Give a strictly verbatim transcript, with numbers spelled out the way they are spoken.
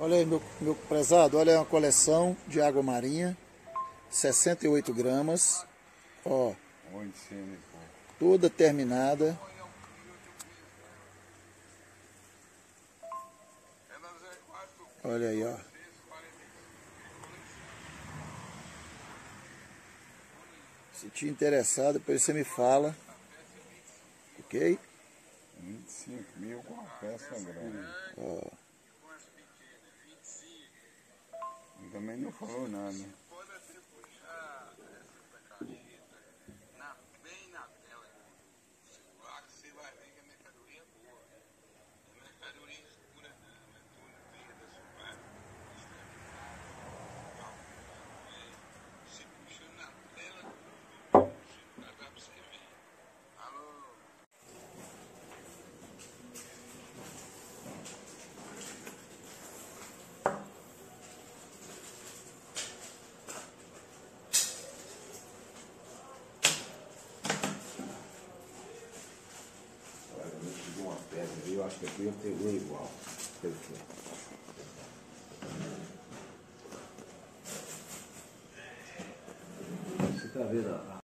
Olha aí, meu, meu prezado, olha aí uma coleção de água marinha, sessenta e oito gramas, ó, toda terminada. Olha aí, ó. Se te interessar, depois você me fala, ok? vinte e cinco mil com a peça grande. Ó. Também não falou nada. Uma pedra, eu acho que aqui eu tenho um igual. Você está vendo a